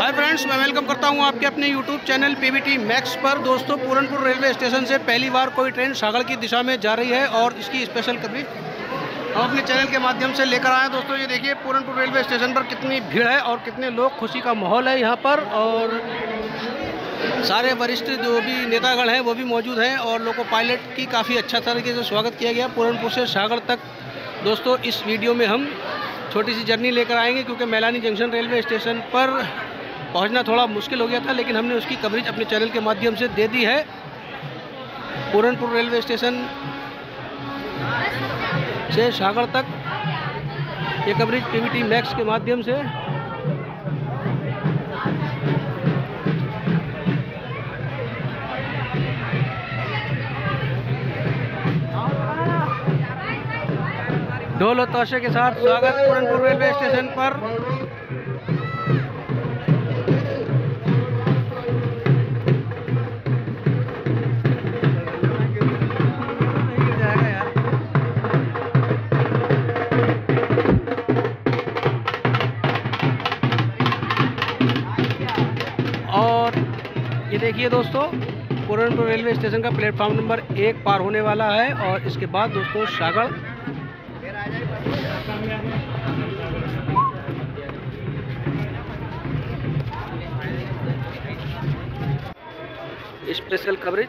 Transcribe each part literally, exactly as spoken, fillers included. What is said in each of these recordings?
Hi friends, मैं welcome करता हूं आपके अपने यूट्यूब चैनल पीवीटी मैक्स पर। दोस्तों, पूरनपुर रेलवे स्टेशन से पहली बार कोई ट्रेन सागड़ की दिशा में जा रही है और इसकी स्पेशल कवरेज हम अपने चैनल के माध्यम से लेकर आए हैं। दोस्तों, ये देखिए पूरनपुर रेलवे स्टेशन पर कितनी भीड़ है और कितने लोग, खुशी का माहौल है यहाँ पर। और सारे वरिष्ठ जो भी नेतागण हैं वो भी मौजूद हैं और लोको पायलट की काफ़ी अच्छा तरीके से स्वागत किया गया पूरनपुर से सागड़ तक। दोस्तों, इस वीडियो में हम छोटी सी जर्नी लेकर आएंगे क्योंकि मैलानी जंक्शन रेलवे स्टेशन पर पहुंचना थोड़ा मुश्किल हो गया था, लेकिन हमने उसकी कवरेज अपने चैनल के माध्यम से दे दी है। पूरनपुर रेलवे स्टेशन से सागड़ तक ये कवरेज पीवीटी मैक्स के माध्यम से। ढोल और ताशे के साथ स्वागत पूरनपुर रेलवे स्टेशन पर। और ये देखिए दोस्तों, पूरनपुर रेलवे स्टेशन का प्लेटफॉर्म नंबर एक पार होने वाला है और इसके बाद दोस्तों Sagar special coverage.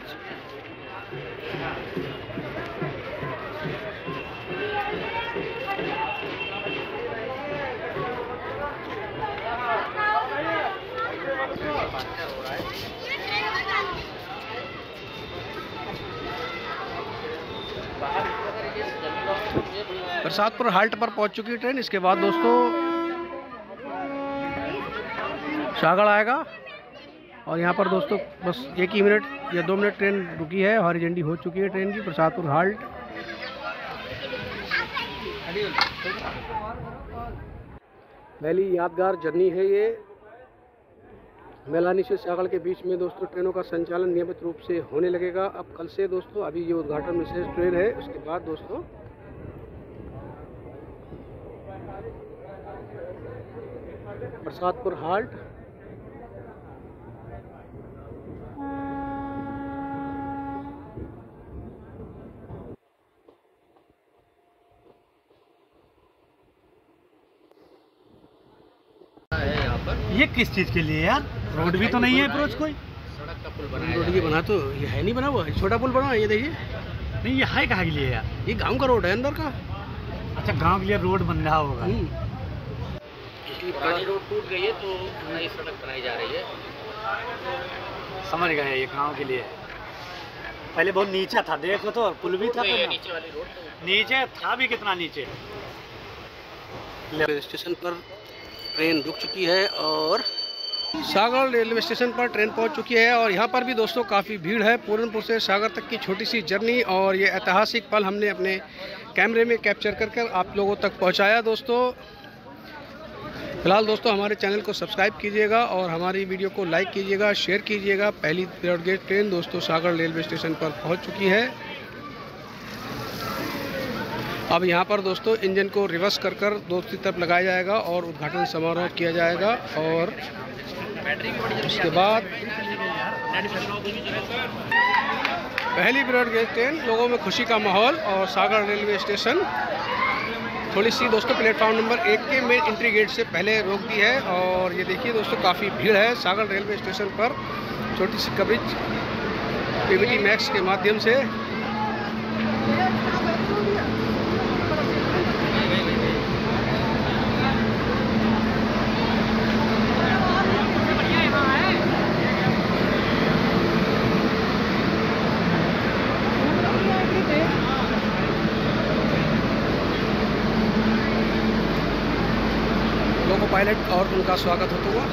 Prasadpur halt पर पहुंच चुकी है ट्रेन। इसके बाद दोस्तों सागड़ आएगा और यहाँ पर दोस्तों बस एक ही मिनट या दो मिनट ट्रेन रुकी है। हमारी झंडी हो चुकी है ट्रेन की। प्रसादपुर हाल्ट पहली यादगार जर्नी है ये। मैलानी से सागड़ के बीच में दोस्तों ट्रेनों का संचालन नियमित रूप से होने लगेगा अब कल से। दोस्तों, अभी ये उद्घाटन विशेष ट्रेन है। उसके बाद दोस्तों प्रसादपुर हाल्ट। ये किस चीज के लिए यार? रोड भी तो नहीं है अप्रोच कोई। सड़क का पुल बना, रोड ये बना तो ये है नहीं बना हुआ, छोटा पुल बना है ये देखिए। नहीं, ये है कहाँ के लिए यार? ये गांव का रोड है अंदर का। अच्छा, गांव के लिए रोड बन रहा होगा। पुरानी रोड टूट गई है तो नई सड़क बनाई जा रही है। समझ गए, ये गांव के लिए। पहले बहुत नीचा था, देखो तो पुल भी था तो नीचे वाली रोड तो नीचे था भी कितना नीचे। रेलवे स्टेशन पर ट्रेन रुक चुकी है और सागड़ रेलवे स्टेशन पर ट्रेन पहुंच चुकी है और यहाँ पर भी दोस्तों काफ़ी भीड़ है। पूरनपुर से सागड़ तक की छोटी सी जर्नी और ये ऐतिहासिक पल हमने अपने कैमरे में कैप्चर कर कर आप लोगों तक पहुँचाया। दोस्तों, फिलहाल दोस्तों हमारे चैनल को सब्सक्राइब कीजिएगा और हमारी वीडियो को लाइक कीजिएगा, शेयर कीजिएगा। पहली ब्रॉड गेज ट्रेन दोस्तों सागड़ रेलवे स्टेशन पर पहुँच चुकी है। अब यहाँ पर दोस्तों इंजन को रिवर्स कर कर दूसरी तरफ लगाया जाएगा और उद्घाटन समारोह किया जाएगा। और उसके बाद पहली ब्रॉड गेज ट्रेन, लोगों में खुशी का माहौल और सागड़ रेलवे स्टेशन थोड़ी सी दोस्तों प्लेटफॉर्म नंबर एक के मेन एंट्री गेट से पहले रोक दी है। और ये देखिए दोस्तों काफ़ी भीड़ है सागड़ रेलवे स्टेशन पर। छोटी सी कवरेज पीवीटी मैक्स के माध्यम से। लोको पायलट और उनका स्वागत होता हुआ।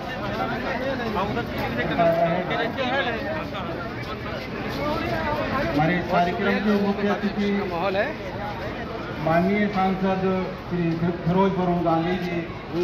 कार्यक्रम हमारे कार्यक्रम के मुख्य अतिथि माहौल है। माननीय सांसद श्री फिरोज बरूण गांधी जी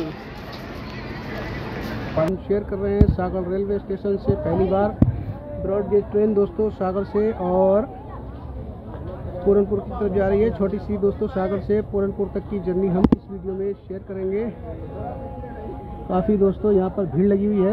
हम शेयर कर रहे हैं सागर रेलवे स्टेशन से पहली बार ब्रॉड गेज ट्रेन दोस्तों सागर से और पूरनपुर की तरफ जा रही है। छोटी सी दोस्तों सागर से पूरनपुर तक की जर्नी हम इस वीडियो में शेयर करेंगे। काफ़ी दोस्तों यहाँ पर भीड़ लगी हुई है।